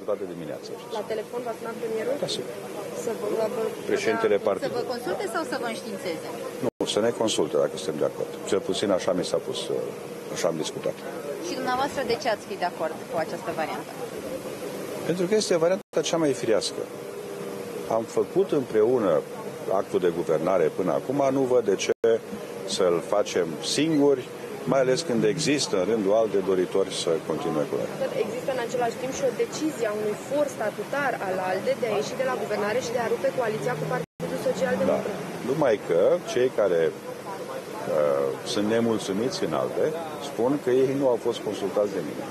toată dimineața. La telefon v-a sunat premierul? Da, sigur. Președintele partidului. Să vă consulte sau să vă înștiințeze? Nu, să ne consulte dacă suntem de acord. Cel puțin așa mi s-a pus, așa am discutat. Și dumneavoastră de ce ați fi de acord cu această variantă? Pentru că este varianta cea mai firească. Am făcut împreună actul de guvernare până acum, nu văd de ce să-l facem singuri, mai ales când există în rândul alte doritori să continue cu el. Există în același timp și o decizie a unui for statutar al ALDE de a ieși de la guvernare și de a rupe coaliția cu Partidul Social Democrat. Da. Numai că cei care sunt nemulțumiți în ALDE spun că ei nu au fost consultați de mine.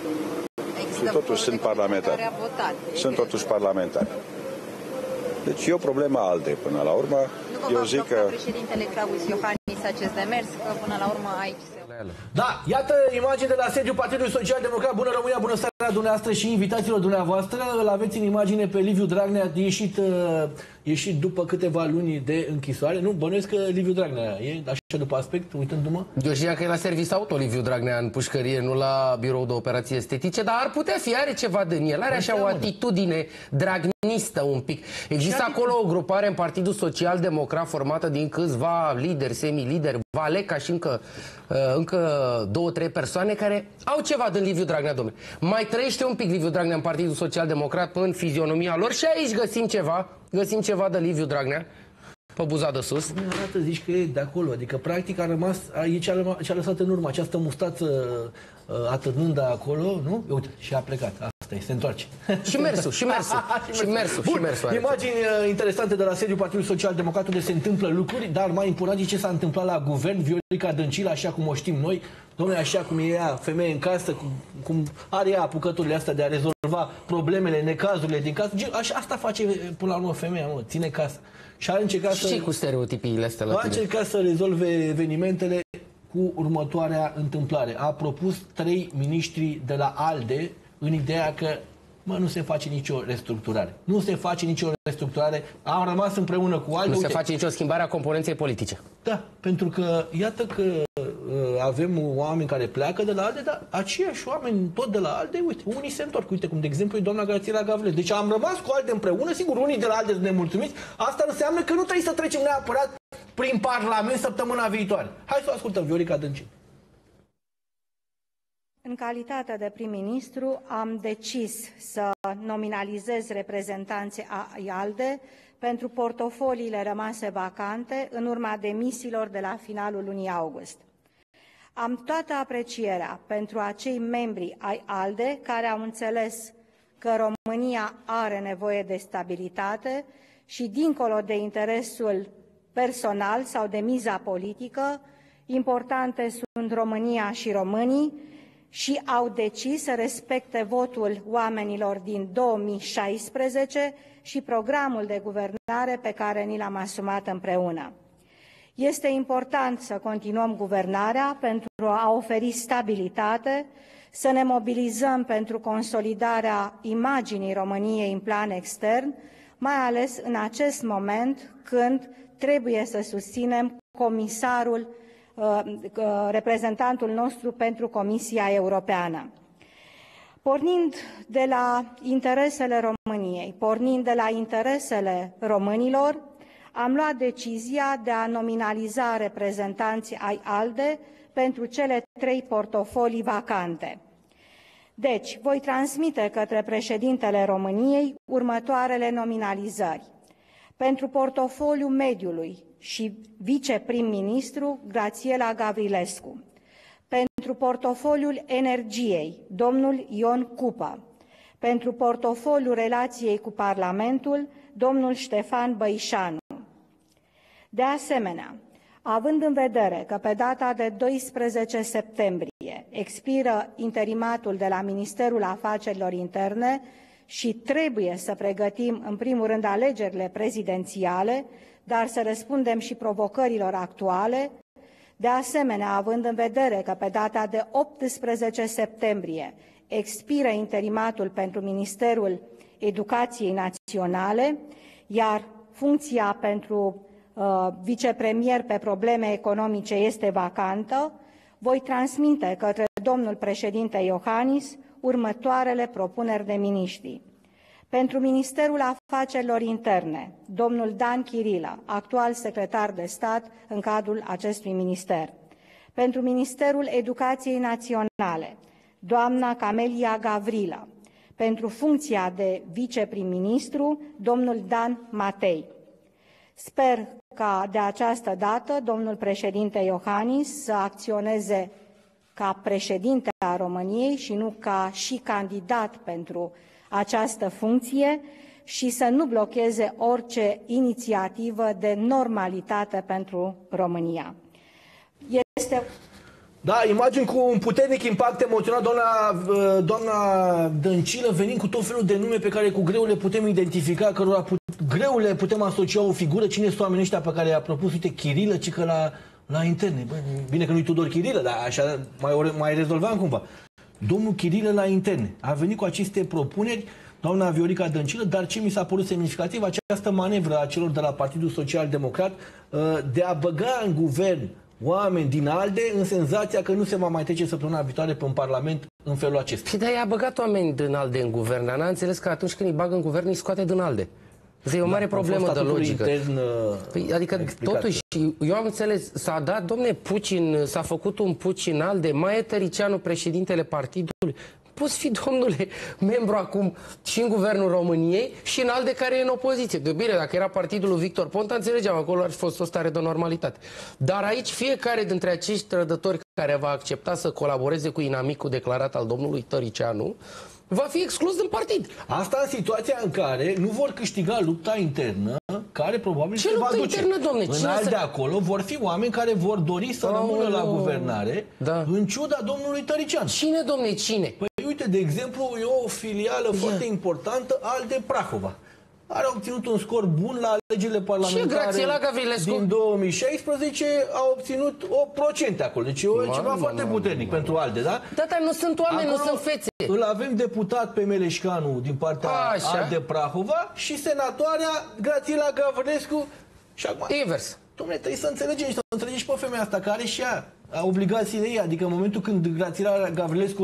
Și totuși sunt parlamentari. Sunt totuși parlamentari. Deci e o problemă ALDE până la urmă. Eu zic că președintele Claus Iohannis acest demers, că până la urmă aici se... Da, iată imagine de la sediul Partidului Social Democrat. Bună România, bună seara dumneavoastră și invitațiilor dumneavoastră. Îl aveți în imagine pe Liviu Dragnea, ieșit după câteva luni de închisoare. Nu, bănuiesc că Liviu Dragnea e așa după aspect, uitându-mă. Eu știam că e la serviciu auto Liviu Dragnea în pușcărie, nu la birou de operații estetice, dar ar putea fi, are ceva din el, are așa o atitudine dragnistă un pic. Există acolo o grupare în Partidul Social Democrat formată din câțiva lideri, semi-lideri, Valeca și încă 2-3 persoane care au ceva din Liviu Dragnea, domnule. Mai trăiește un pic Liviu Dragnea în Partidul Social Democrat în fizionomia lor și aici găsim ceva de Liviu Dragnea pe buza de sus. Nu arată, zici că e de acolo, adică practic a rămas, ce-a lăsat în urmă această mustață atârnândă acolo, nu? Uite, și a plecat, asta e, se întoarce. Și mersul. Imagini interesante de la sediul Partidului Social Democrat, unde se întâmplă lucruri, dar mai important e ce s-a întâmplat la guvern. Viorica Dăncilă, așa cum o știm noi, domnule, așa cum e ea, femeie în casă, cum are ea apucăturile astea de a rezolva problemele, necazurile din casă. Asta face până la urmă femeia, mă, ține casă. Și a încercat și cu stereotipiile astea la tine. A încercat să rezolve evenimentele cu următoarea întâmplare. A propus 3 miniștri de la ALDE în ideea că nu se face nicio restructurare. Nu se face nicio restructurare. Am rămas împreună cu ALDE. Nu se face nicio schimbare a componenței politice. Da, pentru că iată că avem oameni care pleacă de la ALDE, dar aceiași oameni tot de la ALDE, uite, unii se întorc. Uite, cum de exemplu e doamna Grațiela Gavrilescu. Deci am rămas cu ALDE împreună, sigur, unii de la ALDE sunt nemulțumiți. Asta înseamnă că nu trebuie să trecem neapărat prin Parlament săptămâna viitoare. Hai să o ascultăm, Viorica Dăncilă. În calitate de prim-ministru am decis să nominalizez reprezentanții ai ALDE pentru portofoliile rămase vacante în urma demisiilor de la finalul lunii august. Am toată aprecierea pentru acei membri ai ALDE care au înțeles că România are nevoie de stabilitate și, dincolo de interesul personal sau de miza politică, importante sunt România și românii, și au decis să respecte votul oamenilor din 2016 și programul de guvernare pe care ni l-am asumat împreună. Este important să continuăm guvernarea pentru a oferi stabilitate, să ne mobilizăm pentru consolidarea imaginii României în plan extern, mai ales în acest moment când trebuie să susținem reprezentantul nostru pentru Comisia Europeană. Pornind de la interesele României, pornind de la interesele românilor, am luat decizia de a nominaliza reprezentanții ai ALDE pentru cele 3 portofolii vacante. Deci, voi transmite către președintele României următoarele nominalizări. Pentru portofoliul mediului și viceprim-ministru Grațiela Gavrilescu. Pentru portofoliul energiei, domnul Ion Cupă. Pentru portofoliul relației cu Parlamentul, domnul Ștefan Băișanu. De asemenea, având în vedere că pe data de 12 septembrie expiră interimatul de la Ministerul Afacerilor Interne și trebuie să pregătim în primul rând alegerile prezidențiale, dar să răspundem și provocărilor actuale, de asemenea, având în vedere că pe data de 18 septembrie expiră interimatul pentru Ministerul Educației Naționale, iar funcția pentru vicepremier pe probleme economice este vacantă, voi transmite către domnul președinte Iohannis următoarele propuneri de miniștri. Pentru Ministerul Afacerilor Interne, domnul Dan Chirilă, actual secretar de stat în cadrul acestui minister. Pentru Ministerul Educației Naționale, doamna Camelia Gavrilă. Pentru funcția de viceprim-ministru, domnul Dan Matei. Sper ca de această dată domnul președinte Iohannis să acționeze ca președinte a României și nu ca și candidat pentru această funcție și să nu blocheze orice inițiativă de normalitate pentru România. Da, imagini cu un puternic impact emoțional, doamna Dăncilă, venind cu tot felul de nume pe care cu greu le putem identifica, cărora greu le putem asocia o figură. Cine sunt oamenii ăștia pe care i-a propus? Uite, Chirilă, ci că la interne. Bă, bine că nu-i Tudor Chirilă, dar așa mai rezolvam cumva. Domnul Chirilă la interne a venit cu aceste propuneri, doamna Viorica Dăncilă, dar ce mi s-a părut semnificativ, această manevră a celor de la Partidul Social Democrat de a băga în guvern oameni din ALDE în senzația că nu se va mai trece săptămâna viitoare pe un parlament în felul acesta. Și de-aia a băgat oameni din ALDE în guvern, dar n-a înțeles că atunci când îi bagă în guvern îi scoate din ALDE. E o mare problemă de logică. Adică totuși, eu am înțeles, s-a dat, domne, Pucin, s-a făcut un Pucin ALDE, mai e Tăricianu președintele partidului. Poți fi, domnule, membru acum și în Guvernul României și în ALDE care e în opoziție. De bine, dacă era partidul lui Victor Ponta, înțelegeam, acolo ar fi fost o stare de normalitate. Dar aici fiecare dintre acești trădători care va accepta să colaboreze cu inamicul declarat al domnului Tăricianu va fi exclus din partid. Asta în situația în care nu vor câștiga lupta internă, care probabil ce se va duce. Internă, domne? În ALDE acolo vor fi oameni care vor dori să rămână la guvernare, în ciuda domnului Tăricianu. Cine, domne, cine? Păi uite, de exemplu, e o filială foarte importantă, ALDE Prahova. Are obținut un scor bun la alegerile parlamentare din 2016, a obținut 8% acolo. Deci e ceva foarte puternic pentru ALDE, da? Da, dar nu sunt oameni, acolo nu sunt fețe. Îl avem deputat pe Meleșcanu din partea ALDE Prahova și senatoarea Grațiela Gavrilescu. Și acum, invers. Dom'le, trebuie să înțelegem și să înțelegi pe femeia asta care și ea obligațiile ei, adică în momentul când Grațiela Gavrilescu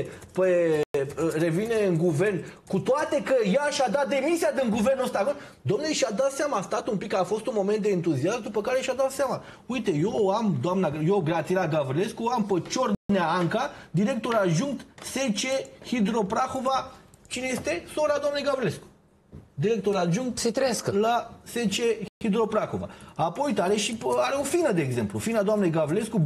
revine în guvern, cu toate că ea și-a dat demisia din guvernul ăsta, dom'le, și-a dat seama, a stat un pic, a fost un moment de entuziasm, după care și-a dat seama. Uite, eu Grațiela Gavrilescu, am pe Ciornea Anca, director adjunct SC Hidroprahova. Cine este? Sora doamnei Gavrilescu. Director adjunct la SC Hidroprahova. Apoi are o fină, de exemplu. Fina doamnei Gavrilescu,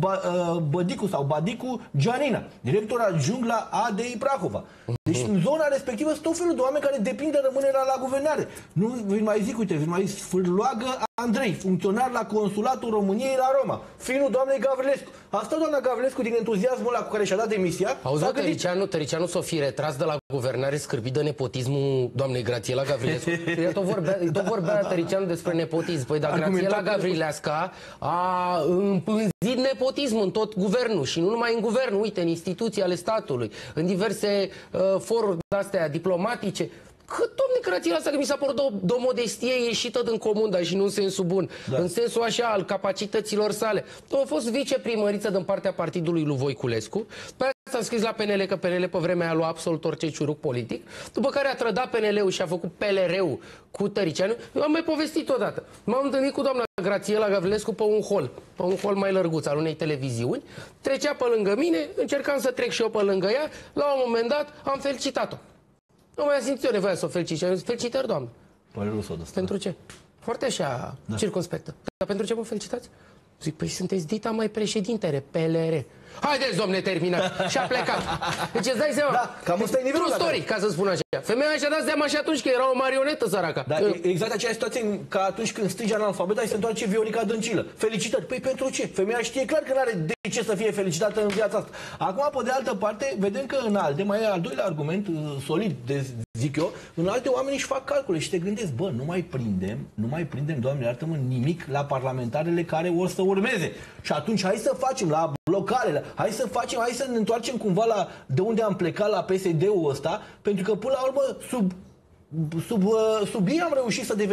Badicu Gianina, director adjunct la ADI Prahova. Deci în zona respectivă sunt tot felul de oameni care depind de rămânerea la guvernare. Nu vi mai zic, uite, vi mai Sfârloagă Andrei, funcționar la Consulatul României la Roma. Finul doamnei Gavrilescu. Asta doamna Gavrilescu, din entuziasmul ăla cu care și-a dat demisia. Auzi, Tăricianu s-o fi retras de la guvernare scârbit de nepotismul doamnei Grațiela Gavrilescu. Tot vorbea Tăricianu despre nepotism. Păi, dar Grațiela Gavrilesca a împânzit nepotismul în tot guvernul și nu numai în guvern, uite, în instituții ale statului, în diverse foruri de-astea diplomatice. Că, domnule, Grațiela asta că mi s-a părut o modestie ieșită din comun, dar și nu în sensul bun, în sensul așa al capacităților sale. A fost viceprimăriță din partea partidului lui Voiculescu, pe asta a scris la PNL că PNL pe vremea aia lua absolut orice ciuruc politic, după care a trădat PNL-ul și a făcut PLR-ul cu Tăricianu. Eu am mai povestit odată. M-am întâlnit cu doamna Grațiela Gavrilescu pe un hol mai lărguț al unei televiziuni, trecea pe lângă mine, încercam să trec și eu pe lângă ea, la un moment dat am felicitat-o. Nu mai a simțit eu nevoia să o felicit. Felicitări, doamnă. Pentru ce? Foarte așa, circumspectă. Dar pentru ce mă felicitați? Zic, păi sunteți dita mai președintele, PLR. Haideți, domne, terminat. Și a plecat. Deci îți dai seama. Da, cam ăsta e nivelul. True story, ca să spun așa. Femeia și-a dat seama și atunci că era o marionetă, săraca. Da, exact aceeași situație ca atunci când strige analfabeta și se întoarce Viorica Dăncilă. Felicitări. Păi pentru ce? Femeia știe clar că nu are de ce să fie felicitată în viața asta. Acum, pe de altă parte, vedem că în ALDE, mai e al doilea argument solid, zic eu, în alte oameni își fac calcule și te gândesc, bă, nu mai prindem, Doamne iartă-mă, nimic la parlamentarele care o să urmeze. Și atunci hai să facem la localele, hai să ne întoarcem cumva de unde am plecat la PSD-ul ăsta, pentru că până la urmă sub ei am reușit să devenim și noi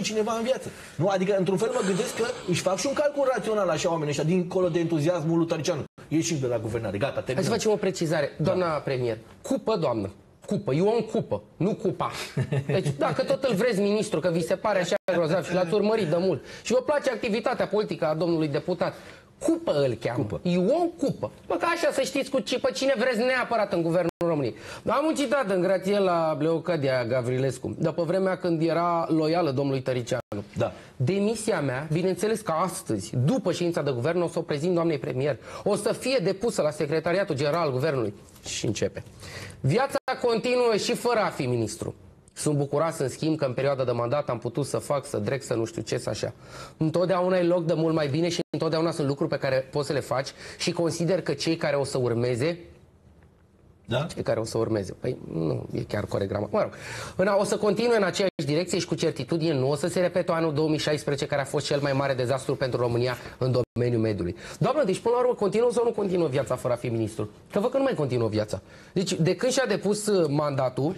cineva în viață. Nu? Adică, într-un fel, mă gândesc că își fac și un calcul rațional așa oamenii ăștia, dincolo de entuziasmul lui Tăricianu. Ieșim de la guvernare, gata, terminăm. Hai să facem o precizare. Doamna premier, cupă, doamnă. Cupă, eu o cupă, nu cupa. Deci dacă tot îl vreți ministru, că vi se pare așa grozav și l-ați urmărit de mult și vă place activitatea politică a domnului deputat, cupă îl cheamă. Cupă. Ion Cupă. Bă, că așa să știți cu cine vreți neapărat în guvernul României. Am un citat în Grațiela Leocadia Gavrilescu, după vremea când era loială domnului Tăricianu. Da. Demisia mea, bineînțeles că astăzi, după ședința de guvern, o să o prezint doamnei premier. O să fie depusă la Secretariatul General al Guvernului. Și începe. Viața continuă și fără a fi ministru. Sunt bucuros, în schimb, că în perioada de mandat am putut să fac, să dreg, să nu știu ce, să așa. Întotdeauna e loc de mult mai bine și întotdeauna sunt lucruri pe care poți să le faci și consider că cei care o să urmeze, da? Cei care o să urmeze, păi nu e chiar corect grama. Mă rog, o să continue în aceeași direcție și cu certitudine nu o să se repete anul 2016, care a fost cel mai mare dezastru pentru România în domeniul mediului. Doamnă, deci până la urmă continuă sau nu continuă viața fără a fi ministru? Că văd că nu mai continuă viața. Deci de când și-a depus mandatul,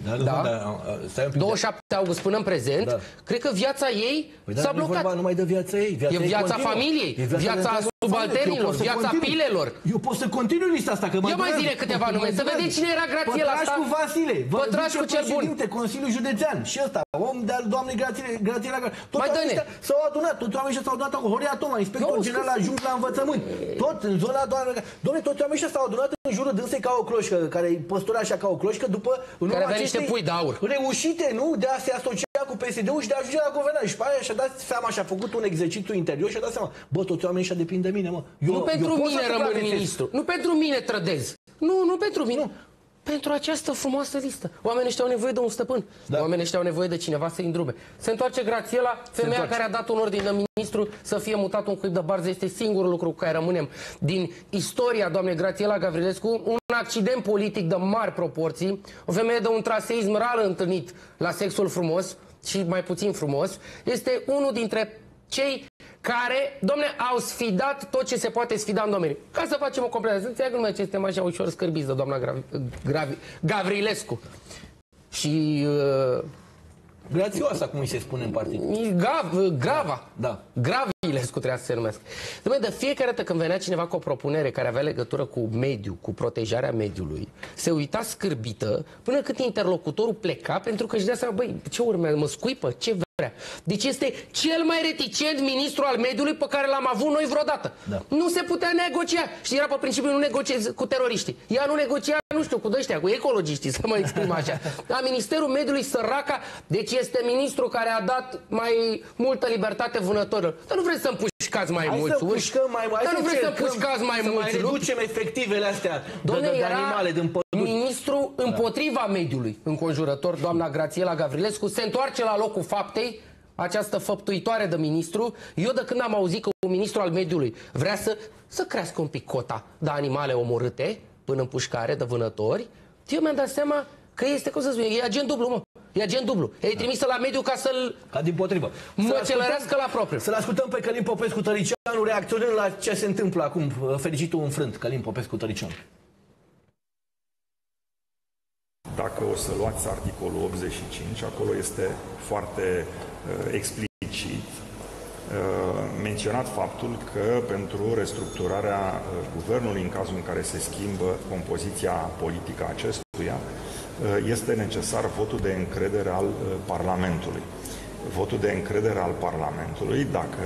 27 august până în prezent, cred că viața ei s-a blocat. Nu numai de viața ei. E viața familiei, viața subalternilor, viața pilelor. Eu pot să continui lista asta. Că eu mai zine câteva nume, să vedeți cine era Grațiela asta. Pătrașcu Vasile, Pătrașcu cel bun. Consiliul Județean și ăsta, om de-al doamnei Grațiela. Toți oamenii ăștia s-au adunat, toți oamenii ăștia s-au adunat acolo. Horia Toma, inspector general adjunct la învățământ. Tot în zona doamnei, toți oamenii ăștia s-au adunat în jurul dânsei ca o cloșcă, care îi păstura așa ca o cloșcă după care avea niște pui de aur. Reușite, nu, de a se asocia cu PSD-ul și de a ajunge la guvernare. Și pe aia și-a dat seama și-a făcut un exercițiu interior și-a dat seama, bă, toți oamenii ăștia depind de mine, mă. Nu pentru mine rămân ministru. Nu pentru mine trădez. Nu pentru mine. Nu. Pentru această frumoasă listă. Oamenii ăștia au nevoie de un stăpân. Da. Oamenii ăștia au nevoie de cineva să-i îndrume. Se întoarce Grațiela, femeia care a dat un ordin de ministru să fie mutat un cuib de barză. Este singurul lucru cu care rămânem din istoria doamnei Grațiela Gavrilescu. Un accident politic de mari proporții. O femeie de un traseism rar întâlnit la sexul frumos și mai puțin frumos. Este unul dintre cei care, domne, au sfidat tot ce se poate sfida în domeniu. Ca să facem o completare, să înțeleg numai ce suntem așa ușor scârbiți de doamna Gavrilescu. Și... Grațioasa, cum îi se spune în partid. Grava. Da. Gravilescu trebuia să se numesc. De fiecare dată când venea cineva cu o propunere care avea legătură cu mediul, cu protejarea mediului, se uita scârbită până cât interlocutorul pleca, pentru că își dea seama, băi, ce urmează, mă scuipă, ce vrea. Deci este cel mai reticent ministru al mediului pe care l-am avut noi vreodată. Da. Nu se putea negocia. Și era pe principiu nu negociezi cu teroriștii. Ea nu negocia, nu știu, cu ăștia, cu ecologiștii, să mă exprim așa. La Ministerul Mediului, săraca, deci este ministru care a dat mai multă libertate vânătorilor. Dar nu vreți să împușcați mai mulți urși? Dar nu vreți să împușcați mai mulți lupi? Să mai reducem efectivele astea de animale din păduri. Ministru împotriva mediului înconjurător, doamna Grațiela Gavrilescu, se întoarce la locul faptei, această făptuitoare de ministru. Eu de când am auzit că un ministru al mediului vrea să crească un pic cota de animale omorâte până în pușcare, de vânători, eu mi-am dat seama că este, cum să spun, e agent dublu, mă. E agent dublu. E trimisă la mediu ca să-l... Ca dimpotrivă. Măcelărească la propriu. Să-l ascultăm pe Călin Popescu Tăricianu reacționând la ce se întâmplă acum. Fericitul înfrânt, Călin Popescu Tăricianu. Dacă o să luați articolul 85, acolo este foarte explicit menționat faptul că pentru restructurarea guvernului, în cazul în care se schimbă compoziția politică a acestuia, este necesar votul de încredere al Parlamentului. Votul de încredere al Parlamentului, dacă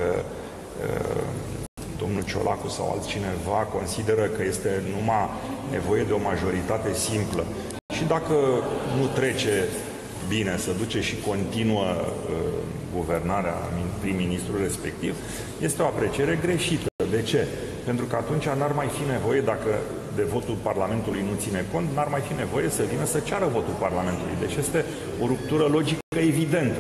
domnul Ciolacu sau altcineva consideră că este numai nevoie de o majoritate simplă și dacă nu trece bine, să duce și continuă guvernarea prim-ministrul respectiv, este o apreciere greșită. De ce? Pentru că atunci n-ar mai fi nevoie, dacă de votul Parlamentului nu ține cont, n-ar mai fi nevoie să vină să ceară votul Parlamentului. Deci este o ruptură logică evidentă.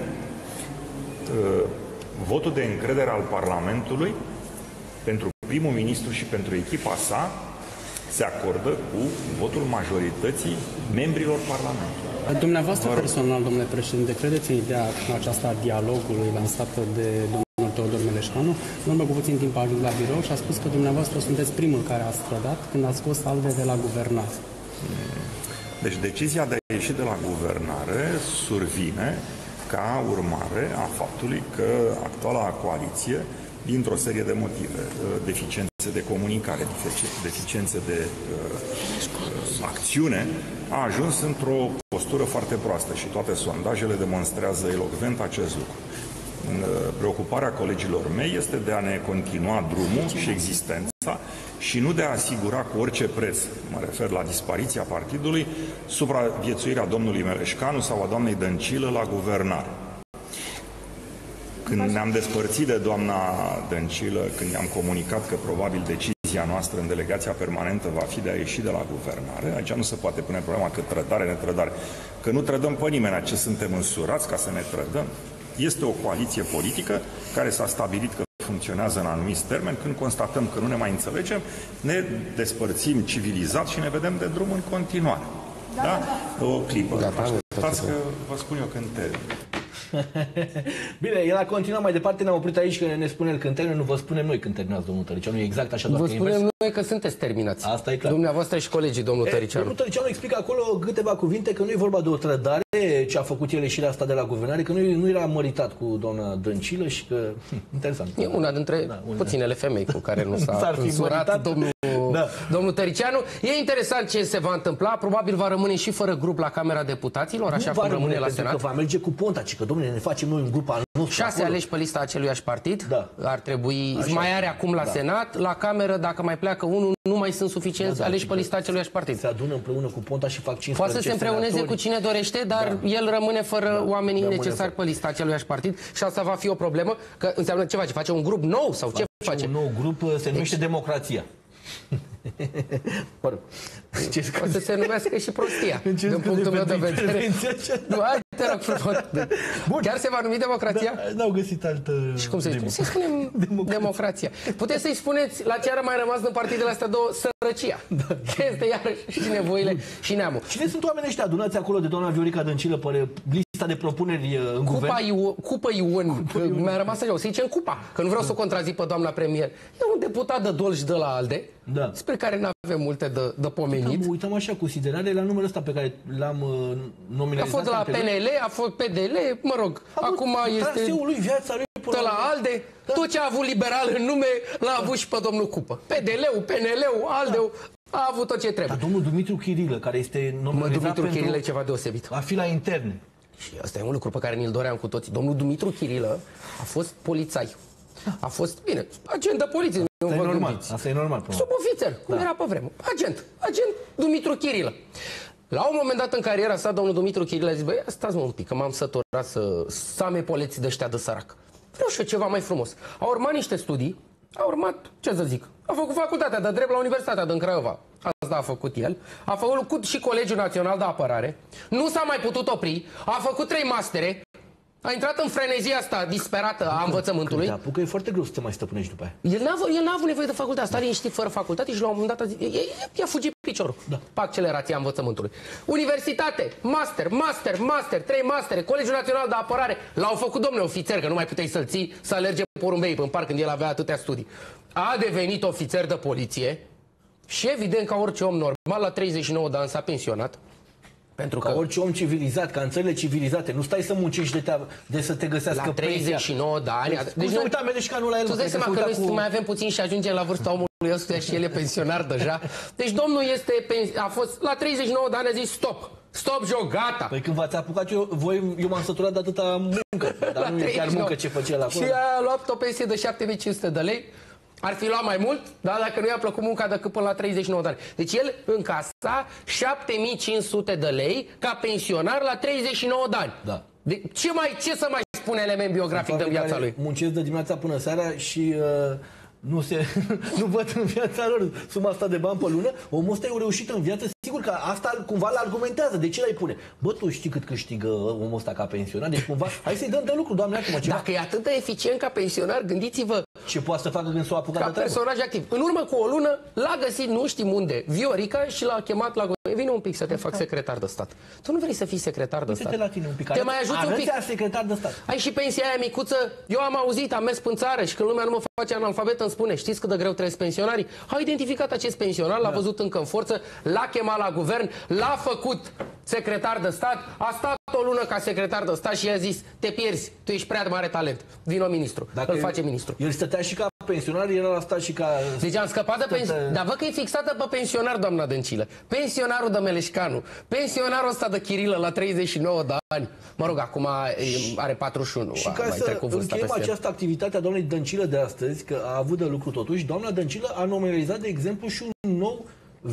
Votul de încredere al Parlamentului pentru primul ministru și pentru echipa sa se acordă cu votul majorității membrilor Parlamentului. Dumneavoastră personal, domnule președinte, credeți în ideea aceasta a dialogului lansată de domnul Teodor Meleșcanu? În urmă cu puțin timp a ajuns la birou și a spus că dumneavoastră sunteți primul care a strădat când a scos ALDE de la guvernare. Deci decizia de a ieși de la guvernare survine ca urmare a faptului că actuala coaliție, dintr-o serie de motive, deficiențe de comunicare, deficiențe de acțiune, a ajuns într-o postură foarte proastă și toate sondajele demonstrează elocvent acest lucru. Preocuparea colegilor mei este de a ne continua drumul și existența și nu de a asigura cu orice preț, mă refer la dispariția partidului, supraviețuirea domnului Meleșcanu sau a doamnei Dăncilă la guvernare. Când ne-am despărțit de doamna Dăncilă, când i-am comunicat că probabil decizia noastră în delegația permanentă va fi de a ieși de la guvernare, aici nu se poate pune problema că trădare, netrădare, că nu trădăm pe nimeni, ce suntem însurați ca să ne trădăm. Este o coaliție politică care s-a stabilit că funcționează în anumiți termeni. Când constatăm că nu ne mai înțelegem, ne despărțim civilizat și ne vedem de drum în continuare. Da? O clipă. Așteptați că vă spun eu când termin. Bine, el a continuat mai departe, ne-am oprit aici că ne spune el când termină, nu vă spunem noi când terminați, domnul Tăricianu, e exact așa, doar vă că spunem noi că sunteți terminați. Asta e clar. Dumneavoastră și colegii, domnul Tăricianu. Domnul Tăricianu explică acolo câteva cuvinte că nu e vorba de o trădare ce a făcut el ieșirea asta de la guvernare, că nu era măritat cu doamna Dăncilă și că... interesant. E una dintre puținele femei cu care nu s-a însurat domnul Tăricianu. E interesant ce se va întâmpla, probabil va rămâne și fără grup la Camera Deputaților, așa cum rămâne la Senat. Că va merge cu Ponta, ci că, domnule, ne facem noi un grup al nostru. 6 aleși pe lista aceluiași partid, ar trebui, mai are acum la Senat, la Cameră, dacă mai pleacă unul, nu mai sunt suficienți aleși pe lista aceluiași partid. Se adună împreună cu Ponta și fac 15 poate să se împreuneze cu cine dorește, dar el rămâne fără oamenii necesari pe lista aceluiași partid și asta va fi o problemă, că înseamnă ce face? Face un grup nou sau ce face? Un nou grup se numește Democrația. O să se numească și prostia, din punctul meu de vedere. Nu, hai, te rog frumos. Chiar se va numi Democrația? N-au găsit altă... Și cum să-i spunem? Să-i spunem Democrația. Puteți să-i spuneți, la ce a mai rămas din partidele astea două, sărăcia. Este iarăși și nevoile și neamul. Cine sunt oamenii ăștia adunați acolo de doamna Viorica Dăncilă pe lista de propuneri în guvern? Cupă Ion, mi-a rămas așa, o să zicem Cupa, că nu vreau să o contrazic pe doamna premier. E un deputat de Dol și de la ALDE, despre care nu avem multe de pomenit. Uităm așa cu siderare la numele ăsta pe care l-am nominalizat. A fost de la PNL, a fost PDL, mă rog, acum este lui, viața lui, de la ALDE, tot ce a avut liberal în nume l-a avut și pe domnul Cupă. PDL-ul, PNL-ul, ALDE-ul, a avut tot ce trebuie. Dar domnul Dumitru Chirilă, care este nominalizat Dumitru Chirilă e ceva deosebit. A fi la interne. Și asta e un lucru pe care ni-l doream cu toții. Domnul Dumitru Chirilă a fost polițai. A fost, bine, agent de poliție. Asta e normal. Asta e normal. Subofițer, cum era pe vreme. Agent Dumitru Chirilă. La un moment dat în cariera sa, domnul Dumitru Chirilă a zis, băi, stați mă un pic, că m-am săturat să am epoleții de ăștia de sărac. Vreau și eu ceva mai frumos. A urmat niște studii, a urmat, ce să zic, a făcut facultatea de drept la Universitatea din Craiova. Asta a făcut el. A făcut și Colegiul Național de Apărare. Nu s-a mai putut opri. A făcut 3 mastere. A intrat în frenezia asta disperată a învățământului. Da, că e foarte greu să te mai stăpânești după aia. El n-a avut nevoie de facultate. A stat liniștit fără facultate și la un moment dat a zis, i-a fugit piciorul. Pe accelerația învățământului. Universitate, master, 3 mastere, Colegiul Național de Apărare. L-au făcut, domnule ofițer, că nu mai puteai să-l ții, să alerge porumbei în parc când el avea atâtea studii. A devenit ofițer de poliție și evident, ca orice om normal, la 39 de ani s-a pensionat. Pentru că orice om civilizat, ca în țările civilizate, nu stai să muncești de să te găsească la 39 de ani. Deci nu uita Meleșcanu la el. Tu dai seama că noi mai avem puțin și ajungem la vârsta omului ăstuia și el e pensionar deja. Deci domnul a fost la 39 de ani, a zis stop. Stop joc, gata! Păi când v-ați apucat, eu m-am săturat de atâta muncă. Dar nu e chiar muncă ce făcea la acolo. Și a luat o pensie de 7500 de lei. Ar fi luat mai mult, dar dacă nu i-a plăcut munca decât până la 39 de ani. Deci el încasa 7500 de lei ca pensionar la 39 de ani. Da. Ce să mai spune element biografic de viața lui? Muncesc de dimineața până seara și nu văd în viața lor suma asta de bani pe lună. Omul ăsta e reușit în viață. Sigur că asta cumva îl argumentează. De ce l-ai pune? Bă, tu știi cât câștigă omul ăsta ca pensionar? Deci cumva, hai să-i dăm de lucru, Doamne, acum ceva. Dacă e atât de eficient ca pensionar, gândiți-vă ce poate să facă când s-o apucat de treabă. Personaj activ. În urmă cu o lună l-a găsit, nu știm unde, Viorica și l-a chemat la vine un pic să te fac secretar de stat. Tu nu vrei să fii secretar de stat? Uite-te la tine un pic. Te mai ajuți un pic. Secretar de stat. Ai și pensia aia micuță. Eu am auzit, am mers în țară și când lumea nu mă face analfabet îmi spune, știți cât de greu trăiesc pensionarii? A identificat acest pensionar, l-a văzut încă în forță, l-a chemat la guvern, l-a făcut secretar de stat, a stat o lună ca secretar de stat și i-a zis: te pierzi, tu ești prea mare talent, vino ministru. Îl face ministru. El stătea și ca pensionar, era la stat și ca... Deci am scăpat de pensionar. Dar văd că e fixată pe pensionar, doamna Dăncilă. Pensionarul de Meleșcanu, pensionarul ăsta de Chirilă la 39 de ani. Mă rog, acum are 41. Și ca să încheiem această activitate a doamnei Dăncilă de astăzi, că a avut de lucru totuși, doamna Dăncilă a nominalizat, de exemplu, și un nou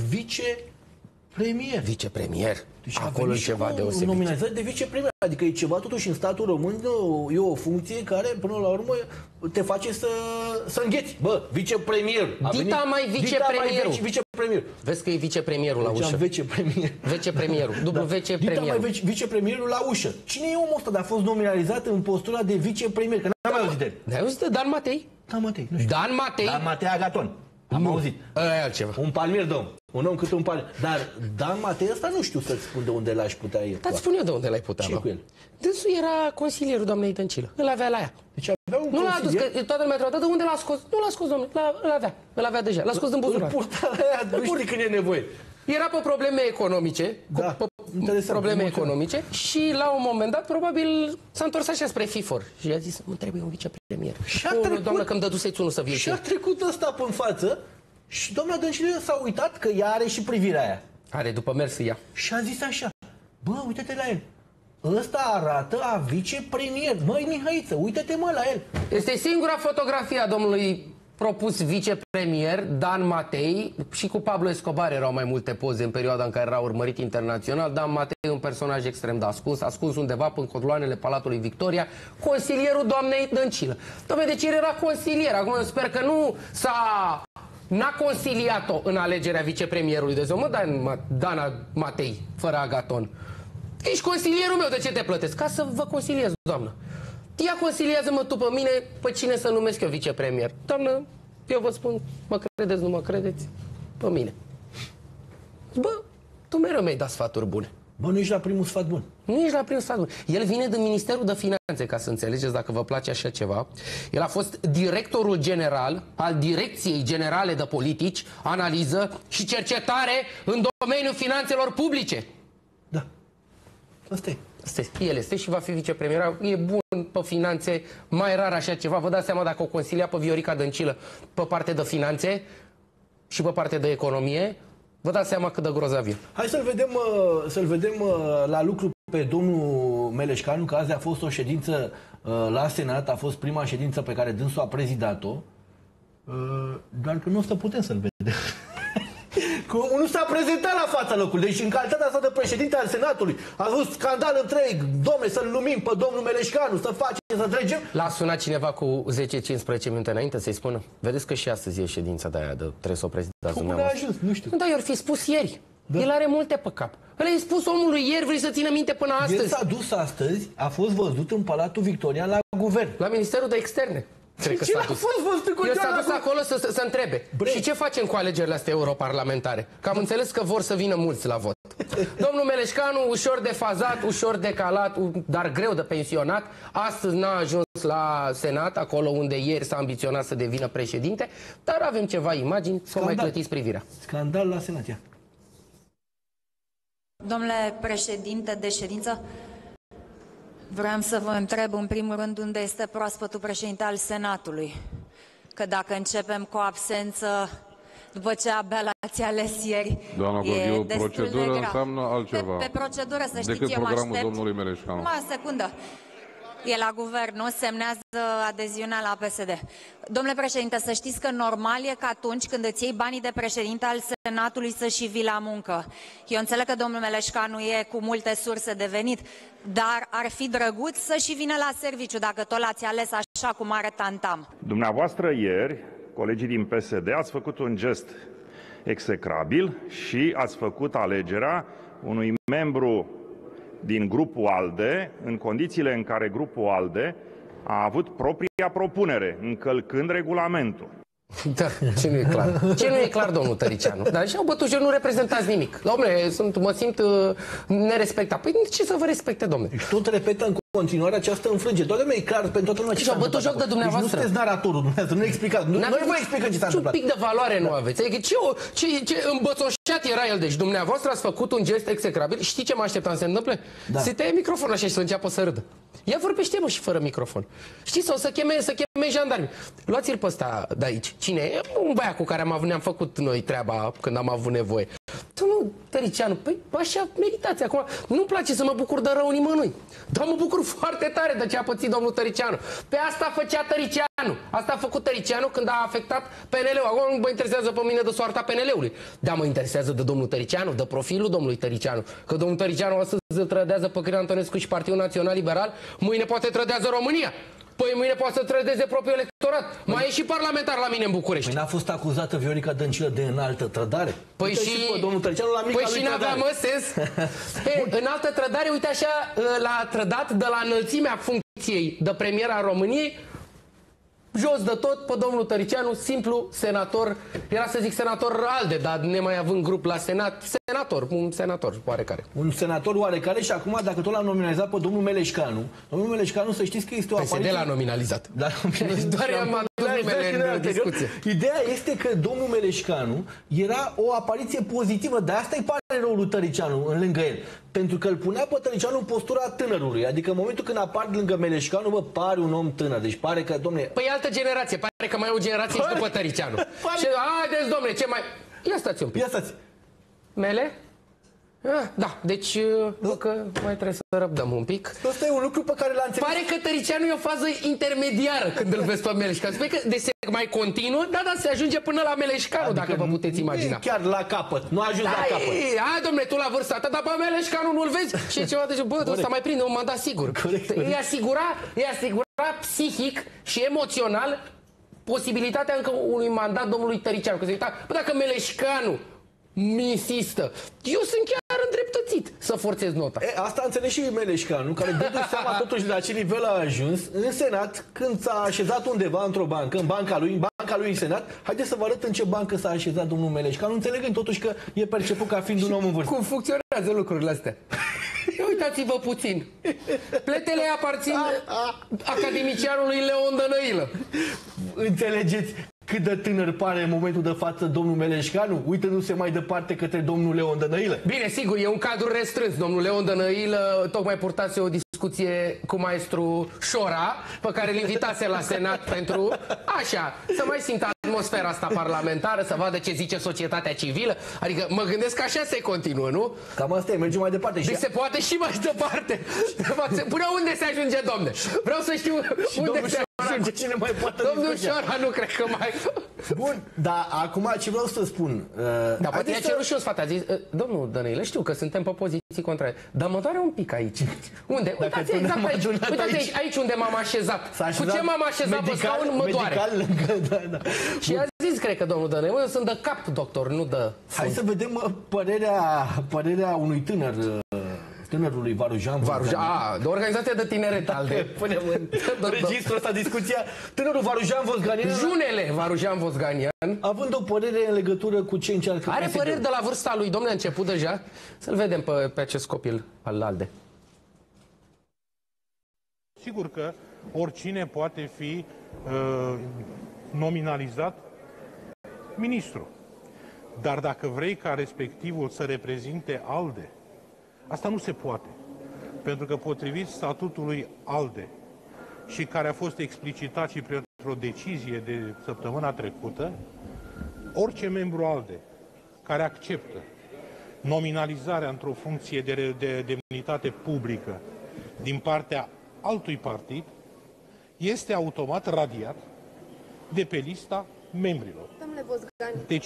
vicepremier. Vicepremier. Deci acolo e ceva deosebit. Nominalizat de vicepremier. Adică e ceva totuși în statul român, e o funcție care până la urmă te face să îngheți. Bă, vicepremier. Dita mai vicepremierul. Vicepremier. Vezi că e vicepremierul la ușă. Vicepremier. Vicepremierul. Dublu vicepremierul. Dita mai vicepremierul la ușă. Cine e omul ăsta de a fost nominalizat în postura de vicepremier? Că n-am mai auzit de el. N-ai auzit de Dan Matei? Dan Matei, nu știu. Dan Matei? Dan Matei Agaton. Am auzit. E altceva. Un palmier de om. Un om cât un palmier. Dar Dan Matei ăsta nu știu să-ți spun de unde l-aș putea el. Dar-ți spun eu de unde l-ai putea. Ce cu el? Dânsul era consilierul doamnei Dăncilă. Îl avea la ea. Deci avea un nu l-a adus, că toată lumea întreabă, de unde l-a scos? Nu l-a scos, domnule. Îl avea deja. L-a scos din buzunar. Îl purta la ea, nu știi când e nevoie. Era pe probleme economice, probleme economice și la un moment dat probabil s-a întors așa spre FIFOR și a zis: mă trebuie un vicepremier. Și a trecut, doamnă, că îmi dăduseți unul să vie. Și a trecut ăsta pe-n față și doamna Dăncilă s-a uitat că ea are și privirea aia. Are, după mers ea. Și a zis așa: bă, uite-te la el. Ăsta arată a vicepremier. Măi, Mihaiță, uite-te mă la el. Este singura fotografie a domnului propus vicepremier, Dan Matei, și cu Pablo Escobar erau mai multe poze în perioada în care era urmărit internațional. Dan Matei e un personaj extrem de ascuns undeva în coloanele Palatului Victoria, consilierul doamnei Dăncilă. Doamne, deci el era consilier. Acum sper că n-a consiliat-o în alegerea vicepremierului de zonă, Dana Matei, fără Agaton. Ești consilierul meu, de ce te plătesc? Ca să vă consiliez, doamnă. Ia consiliază-mă tu pe mine, pe cine să numesc eu vicepremier. Doamnă, eu vă spun, mă credeți, nu mă credeți, pe mine. Bă, tu mereu mi-ai dat sfaturi bune. Bă, nu ești la primul sfat bun. Nu ești la primul sfat bun. El vine din Ministerul de Finanțe, ca să înțelegeți dacă vă place așa ceva. El a fost directorul general al Direcției Generale de Politici, Analiză și Cercetare în domeniul finanțelor publice. Da. Asta e. El este și va fi vicepremier. E bun pe finanțe, mai rar așa ceva. Vă dați seama dacă o consilia pe Viorica Dăncilă pe parte de finanțe și pe parte de economie, vă dați seama cât de grozav e. Hai să-l vedem la lucru pe domnul Meleșcanu, că azi a fost o ședință la Senat, a fost prima ședință pe care dânsul a prezidat-o, doar că nu o să putem să-l vedem. Nu s-a prezentat la fața locului, deci în calitatea asta de președinte al Senatului a avut scandal întreg, domne, să-l numim pe domnul Meleșcanu, să facem, să trecem. L-a sunat cineva cu 10-15 minute înainte să-i spună: vedeți că și astăzi e ședința de aia, trebuie să o prezidați dumneavoastră. Cum nu știu. Da, i-ar fi spus ieri. Da. El are multe pe cap. L-ai spus omului ieri, vrei să țină minte până astăzi. El s-a dus astăzi, a fost văzut în Palatul Victoria la guvern. La Ministerul de Externe. Cred că s-a dus. El s-a dus acolo să întrebe. Și ce facem cu alegerile astea europarlamentare? Că am înțeles că vor să vină mulți la vot. Domnul Meleșcanu, ușor defazat, ușor decalat, dar greu de pensionat. Astăzi n-a ajuns la Senat, acolo unde ieri s-a ambiționat să devină președinte. Dar avem ceva imagini, să mai clătiți privirea. Scandal la Senat, ia. Domnule președinte de ședință, vreau să vă întreb în primul rând unde este proaspătul președinte al Senatului. Că dacă începem cu o absență după ce abia l-ați ales ieri, doamna Gheorghiu, procedură înseamnă altceva. Pe procedură, să știți, decât eu mă programul aștept. Domnului Meleșcanu. Numai o secundă. E la guvern, nu? Semnează adeziunea la PSD. Domnule președinte, să știți că normal e că atunci când îți iei banii de președinte al Senatului să și vii la muncă. Eu înțeleg că domnul Meleșcanu e cu multe surse de venit, dar ar fi drăguț să și vină la serviciu, dacă tot l-ați ales așa cu mare tantam. Dumneavoastră ieri, colegii din PSD, ați făcut un gest execrabil și ați făcut alegerea unui membru din grupul ALDE, în condițiile în care grupul ALDE a avut propria propunere, încălcând regulamentul. Da, ce nu e clar? Ce nu e clar, domnul Tăricianu? Dar și-au bătut, nu reprezentați nimic. Dom'le, mă simt nerespectat. Păi ce să vă respecte, dom'le? Și tot repetă în continuare această înfrângere. Toată lumea e clar pentru toată lumea. Și-au bătut joc de dumneavoastră. Deci nu sunteți naratorul dumneavoastră, nu explicați. Noi vă explicăm ce s-a întâmplat. Un pic de valoare nu aveți. Adică ce îmbățoșeală era el, deci dumneavoastră ați făcut un gest execrabil. Știi ce mă așteptam să se întâmple? Da. Se taie microfonul așa și să înceapă să râdă. Ia vorbește, mă, și fără microfon. Știi, sau să cheme jandarmi. Luați-l pe ăsta de aici. Cine e? Un băiat cu care ne-am făcut noi treaba când am avut nevoie. Domnul Tăricianu, păi așa meditați acum. Nu-mi place să mă bucur de rău nimănui. Dar mă bucur foarte tare de ce a pățit domnul Tăricianu. Pe asta făcea Tăricianu. Asta a făcut Tăricianu când a afectat PNL-ul. Acum nu mă interesează pe mine de soarta PNL-ului. Dar mă interesează de domnul Tăricianu, de profilul domnului Tăricianu. Că domnul Tăricianu astăzi îl trădează pe Cristian Antonescu și Partidul Național Liberal, mâine poate trădează România. Păi mâine poate să trădeze propriul electorat. Mai e și parlamentar la mine în București. Păi n-a fost acuzată Viorica Dăncilă de înaltă trădare? Păi și domnul Tăricianu la mica păi lui și n-avea, mă, sens. Înaltă trădare, uite așa, l-a trădat de la înălțimea funcției de premier al României, jos de tot, pe domnul Tăricianu, simplu senator, era să zic senator ALDE, dar nemai având grup la Senat, un senator oarecare. Un senator oarecare și acum, dacă tot l-a nominalizat pe domnul Meleșcanu, domnul Meleșcanu, să știți că este o apariție... PSD l-a nominalizat. Doar i-am adus numele în discuție. Ideea este că domnul Meleșcanu era o apariție pozitivă, de asta îi pare rău lui Tăricianu în lângă el. Pentru că îl punea pe Tăricianu în postura tânărului. Adică în momentul când apar lângă Meleșcanu, bă, pare un om tânăr. Deci pare că, domne... Păi e altă generație. Pare că mai e o generație și după Tăricianu. Și haideți, domne, ce mai... Ia stați un pic. Ia stați. Mele? Da, deci că mai trebuie să răbdăm un pic. Asta e un lucru pe care l-a înțeles. Pare că Tăricianu e o fază intermediară când îl vezi pe Meleșcanu. Spune că se mai continuă, da, se ajunge până la Meleșcanu, adică dacă vă puteți imagina. Chiar la capăt, nu a ajuns la capăt. Hai, domnule, tu la vârsta ta, dar pe Meleșcanu nu-l vezi? Și ceva de bă, ăsta mai prinde un mandat sigur. Îi asigura psihic și emoțional posibilitatea încă unui mandat domnului Tăricianu. Că se uita, bă, dacă Meleșcanu insistă, eu sunt chiar îndreptățit să forțez nota. Asta înțeles și Meleșcanu, care dându-și seama totuși la ce nivel a ajuns în Senat, când s-a așezat undeva într-o bancă, în banca lui în Senat. Haideți să vă arăt în ce bancă s-a așezat domnul Meleșcanu, înțelegând totuși că e perceput ca fiind un om în vârstă. Cum funcționează lucrurile astea? Uitați-vă puțin. Pletele aparțin academicianului Leon Dănăilă. Înțelegeți cât de tânăr pare în momentul de față domnul Meleșcanu, uitându-se mai departe către domnul Leon Dănăilă? Bine, sigur, e un cadru restrâns. Domnul Leon Dănăilă tocmai purtase o discuție cu maestru Șora, pe care îl invitase la Senat pentru, așa, să mai simtă atmosfera asta parlamentară, să vadă ce zice societatea civilă. Adică mă gândesc că așa se continuă, nu? Cam asta e, mergem mai departe. Deci se poate și mai departe. Până unde se ajunge, domne? Vreau să știu unde se ajunge. Cine mai poate domnul Șora nu cred că mai... Bun, dar acum ce vreau să spun... Dar poate i-a cerut și un sfat, a zis, domnul Dănăilă, știu că suntem pe poziții contrare, dar mă doare un pic aici. Unde? Uitați exact aici. Uitați aici unde m-am așezat. Cu ce m-am așezat pe scaun, mă doare. Și a zis, cred că domnul Dănăilă, eu sunt de cap, doctor, nu de... Hai să vedem părerea unui tânăr... Tânărului Varujan, de organizația de tineret ALDE. Punem în registrul ăsta discuția. Tânărul Varujan Vosganian. Junele Varujan Vosganian. Având o părere în legătură cu ce încearcă. Are păreri de la vârsta lui, domnule, a început deja. Să-l vedem pe acest copil al ALDE. Sigur că oricine poate fi nominalizat ministru. Dar dacă vrei ca respectivul să reprezinte ALDE, asta nu se poate, pentru că potrivit statutului ALDE și care a fost explicitat și printr-o decizie de săptămâna trecută, orice membru ALDE care acceptă nominalizarea într-o funcție de demnitate publică din partea altui partid este automat radiat de pe lista membrilor. Deci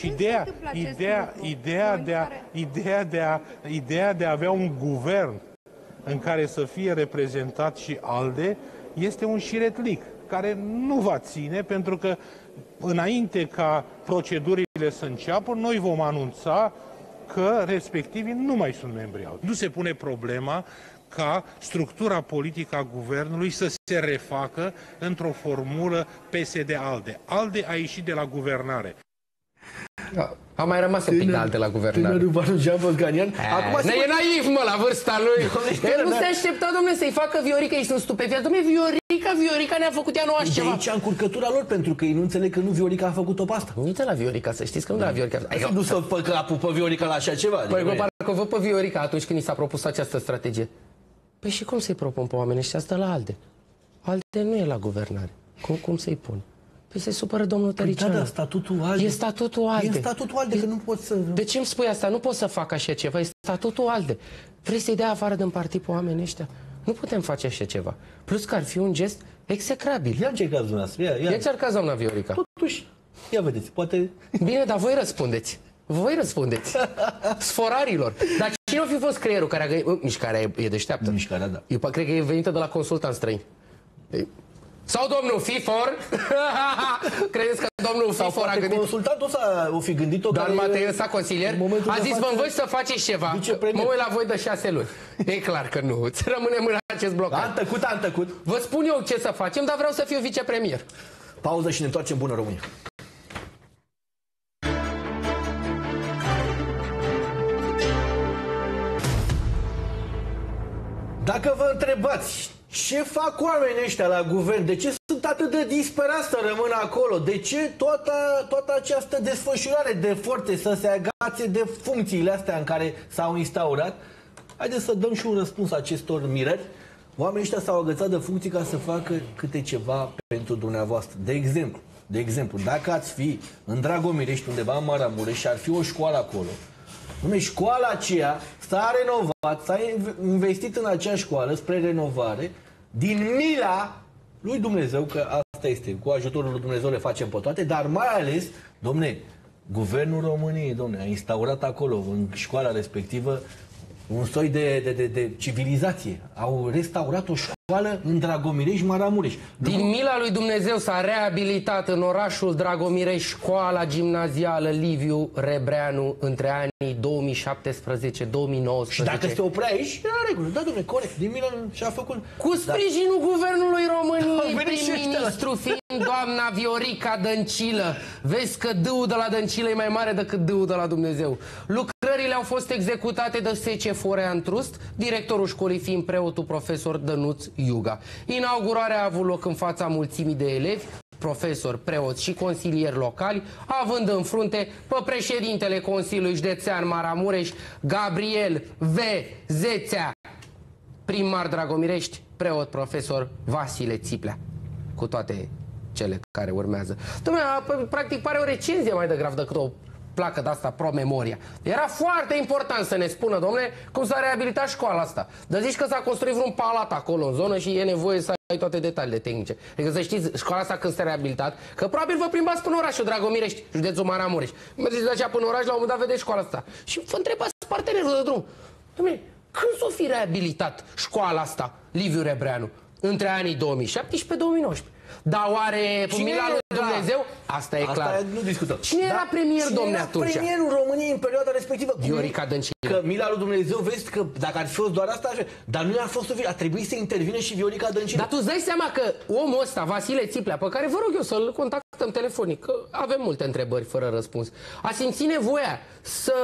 ideea de a avea un guvern în care să fie reprezentat și ALDE este un șiretlic care nu va ține, pentru că înainte ca procedurile să înceapă, noi vom anunța că respectivii nu mai sunt membri ALDE. Nu se pune problema ca structura politică a guvernului să se refacă într-o formulă PSD-ALDE. ALDE a ieșit de la guvernare. A mai rămas un pic de ALDE la guvernare. Tânărul Varujan Vosganian. E naiv, mă, la vârsta lui. El nu se aștepta, domnule, să-i facă Viorica, ei sunt stupefiați. Domnule, Viorica Viorica ne-a făcut ea nouă așa ceva. De aici încurcătura lor, pentru că ei nu înțeleg că nu Viorica a făcut-o pe asta. Nu de la Viorica, să știți că nu de la Viorica. Ai fi dus pe capul pe Viorica la așa ceva. Păi, parcă văd pe Viorica atunci când i s-a propus această strategie. Păi și cum să-i propun pe oamenii ăștia? Asta la ALDE. ALDE nu e la guvernare. Cum să-i pun? Păi se supără domnul Tăricianu. Păi da, statutul ALDE. E statutul ALDE. E statutul ALDE, că nu poți să... De ce îmi spui asta? Nu pot să fac așa ceva. E statutul ALDE. Vrei să-i dea afară din partid pe oamenii ăștia? Nu putem face așa ceva. Plus că ar fi un gest execrabil. Ia încercați dumneavoastră. Ia încercați, doamna Viorica. Totuși, ia vedeți, poate... Bine, dar voi răspundeți. Voi răspundeți. Sforarilor. Dar cine a fi fost creierul care a găsit... Mișcarea e deșteaptă. Mișcarea, da. Eu cred că e venită de la consultant străin. Sau domnul Fifor? Credeți că domnul Fifor a gândit? Consultantul ăsta o fi gândit-o. Dar Matei ăsta consilier a zis, vă învăț să faceți ceva. Mă uit la voi de 6 luni. E clar că nu. Îți rămânem în acest bloc. Am tăcut. Vă spun eu ce să facem, dar vreau să fiu vicepremier. Pauză și ne întoarcem. Bună România. Dacă vă întrebați ce fac oamenii ăștia la guvern, de ce sunt atât de disperați să rămână acolo, de ce toată această desfășurare de forțe să se agațe de funcțiile astea în care s-au instaurat, haideți să dăm și un răspuns acestor mirări. Oamenii ăștia s-au agățat de funcții ca să facă câte ceva pentru dumneavoastră. De exemplu, dacă ați fi în Dragomirești, undeva în Maramureș, și ar fi o școală acolo, școala aceea s-a renovat, s-a investit în acea școală spre renovare, din mila lui Dumnezeu, că asta este, cu ajutorul lui Dumnezeu le facem pe toate, dar mai ales, domne, Guvernul României, domne, a instaurat acolo, în școala respectivă, un soi de civilizație. Au restaurat o școală în Dragomireș, Maramureș. Din mila lui Dumnezeu s-a reabilitat în orașul Dragomireș școala gimnazială Liviu Rebreanu între anii 2017-2019. Și dacă se oprea aici, era regulă. Da, domnule, corect. Din mila și-a făcut... Cu sprijinul Guvernului României, prim-ministru fiind doamna Viorica Dăncilă. Vezi că dâul de la Dăncilă e mai mare decât dâul de la Dumnezeu. Lucrările au fost executate de SC Forean Trust, directorul școlii fiind preotul profesor Dănuț Iuga. Inaugurarea a avut loc în fața mulțimii de elevi, profesori, preoți și consilieri locali, având în frunte pe președintele Consiliului Județean Maramureș, Gabriel V. Zețea, primar Dragomirești, preot profesor Vasile Țiplea, cu toate cele care urmează. Dom'le, practic pare o recenzie mai degrabă decât o placă de asta pro-memoria. Era foarte important să ne spună, domnule, cum s-a reabilitat școala asta. Dar zici că s-a construit vreun palat acolo în zonă și e nevoie să ai toate detaliile tehnice. Adică să știți, școala asta când s-a reabilitat, că probabil vă plimbați până orașul Dragomirești, județul Maramureș. Mergeți de așa până oraș, la un moment dat vedeți școala asta. Și vă întrebați partenerul de drum. Dom'le, când s-o fi reabilitat școala asta, Liviu Rebreanu? Între anii 2017-2019. Dar oare mila lui Dumnezeu? Asta e clar. Nu discutăm. Cine era premier, domne, atunci? Cine era premierul României în perioada respectivă? Viorica Dăncilă. Că mila lui Dumnezeu, vezi că dacă ar fi fost doar asta, dar nu a fost suficient. A trebuit să intervine și Viorica Dăncilă. Dar tu îți dai seama că omul ăsta, Vasile Țiplea, pe care vă rog eu să-l contactăm telefonic, că avem multe întrebări fără răspuns, a simțit nevoia să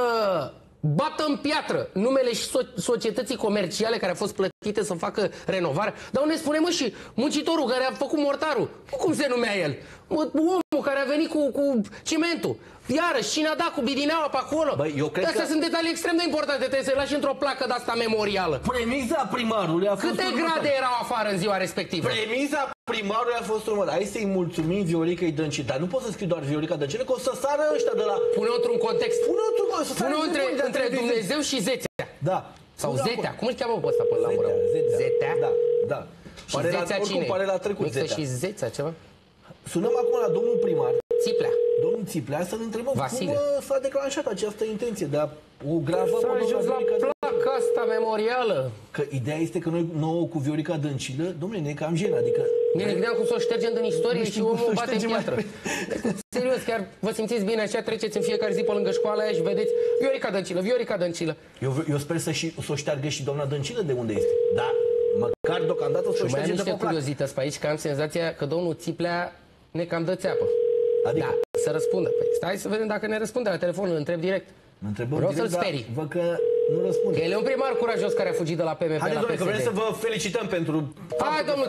bată în piatră numele și societății comerciale care a fost plătite să facă renovare. Dar unde spune, mă, și muncitorul care a făcut mortarul, cum se numea el? Omul care a venit cu cimentul. Iarăși, cine a dat cu bidineaua pe acolo? Băi, eu cred Astea sunt detalii extrem de importante, trebuie să le lași într-o placă de asta memorială. Premiza primarului a fost... Câte grade erau afară în ziua respectivă? Premiza primarului a fost următoare. Hai să-i mulțumim Vioricăi Dăncilă. Dar nu pot să scriu doar Viorica Dăncilă, că o să sară ăștia de la... Pune-o într-un context. Pune-o între Dumnezeu și Zețea. Da. Sau Zetea. Cum îl cheamă pe ăsta până la urmă? Zetea? Da. Și Zețea cine? Pare la trecut, Zetea. Și Zețea ceva? Sunăm acum la domnul primar Țiplea. Domnul Țiplea, să-l întrebăm Vasile. cum s-a declanșat această intenție de a o grava pe ajuns la placa asta memorială. Că ideea este că noi nouă cu Viorica Dăncilă, domnule, ne cam jenă, adică... Ne gândeam cum să o ștergem din istorie și omul bate în piatră. Serios, chiar vă simțiți bine așa, treceți în fiecare zi pe lângă școala aia și vedeți Viorica Dăncilă, Viorica Dăncilă. Eu sper să o șteargă și doamna Dăncilă de unde este. Da, măcar deocamdată să o șterge de pe plac. Și mai am niște curiozități pe aici, că am senzația că domnul Țiplea ne cam dă țeapă. Adică? Da, să răspundă. Păi, stai să vedem dacă ne răspunde la telefon, îl întreb direct. Vreau să-l sperii. Văd că nu răspunde. Că el e un primar curajos care a fugit de la PMP la PSD. Haideți, că vrem să vă felicităm pentru... Hai, domnul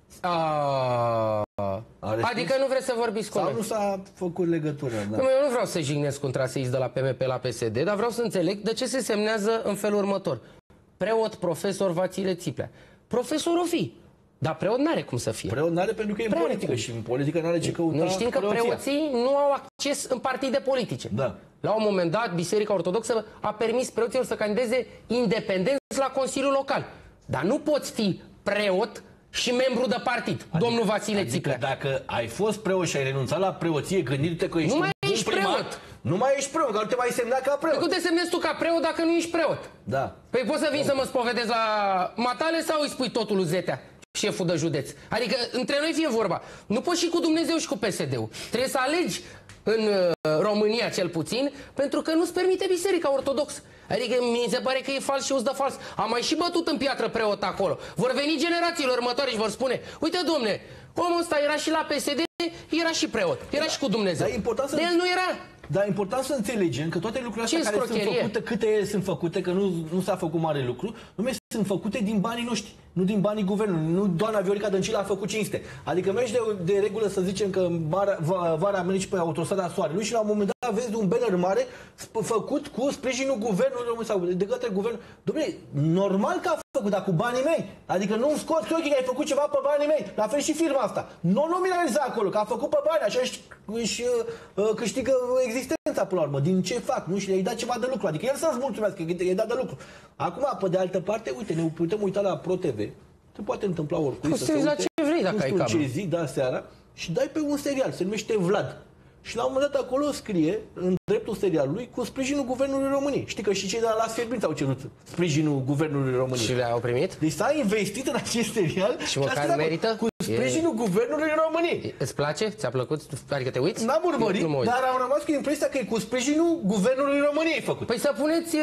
Adică nu vreți să vorbiți cu noi. Sau nu s-a făcut legătură. Da. Eu nu vreau să jignesc un traseist de la PMP la PSD, dar vreau să înțeleg de ce se semnează în felul următor. Preot, profesor Vasile Țiplea. Profesor o fi, dar preot n-are cum să fie. Preot n-are pentru că e în politică și în politică n-are ce căuta. Noi știm că preoții nu au acces în partide politice. Da. La un moment dat, Biserica Ortodoxă a permis preoților să candideze independenți la Consiliul Local. Dar nu poți fi preot și membru de partid, domnul Vasile Țiplea. Dacă ai fost preot și ai renunțat la preoție, gândindu-te că ești nu mai un ești primar, preot. Nu mai ești preot, că nu te mai semna ca preot. Păi cum te semnezi tu ca preot dacă nu ești preot? Da. Păi poți să vii să mă spovedezi la matale sau îi spui totul lui Zetea, șeful de județ? Adică între noi fie vorba. Nu poți și cu Dumnezeu și cu PSD-ul. Trebuie să alegi în România cel puțin, pentru că nu-ți permite Biserica Ortodoxă. Adică mi se pare că e fals și de fals. Am mai și bătut în piatră preot acolo. Vor veni generațiile următoare și vor spune: uite, domne, omul ăsta era și la PSD, era și preot, era și cu Dumnezeu. De el nu era. Dar e important să înțelegem că toate lucrurile astea care sunt făcute, câte sunt făcute, că nu s-a făcut mare lucru, sunt făcute din banii noștri, nu din banii guvernului. Nu doamna Viorica Dăncilă a făcut cinste. Adică mergi de regulă să zicem că vara mergi pe autostrada Soarelui și la un moment dat vezi un banner mare făcut cu sprijinul guvernului sau de către guvernul. Dom'le, normal că a făcut, dar cu banii mei. Adică nu scoți ochii că ai făcut ceva pe banii mei. La fel și firma asta. Nu nominaliza acolo, că a făcut pe bani, așa își câștigă existența până la urmă. Din ce fac? Nu? Și le-ai dat ceva de lucru. Adică el să-ți mulțumească că i-ai dat de lucru. Acum, pe de altă parte, uite, ne putem uita la ProTV. Se poate întâmpla oricui să se uite, la ce vrei dacă ai ce zi, da, seara, și dai pe un serial, se numește Vlad. Și la un moment dat acolo scrie, în dreptul serialului, cu sprijinul Guvernului României. Știi că și cei de la Las Fierbinți au cerut sprijinul Guvernului României. Și le-au primit? Deci s-a investit în acest serial și măcar merită? Cu sprijinul Guvernului României. Îți place? Ți-a plăcut? Adică te uiți? N-am urmărit, dar am rămas cu impresia că e cu sprijinul Guvernului României făcut. Păi să